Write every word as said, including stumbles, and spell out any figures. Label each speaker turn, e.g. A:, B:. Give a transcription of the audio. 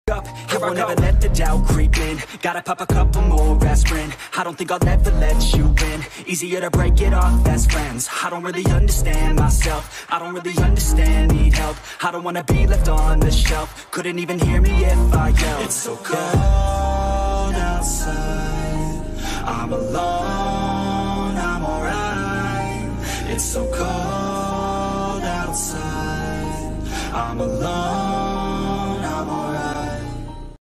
A: up, here I'll never let the doubt creep in. Gotta pop a couple more aspirin. I don't think I'll ever let you in. Easier to break it off best friends. I don't really understand myself. I don't really understand, need help. I don't wanna be left on the shelf. Couldn't even hear me if I yelled. It's so cold outside, I'm alone, I'm alright. It's so cold outside, I'm alone.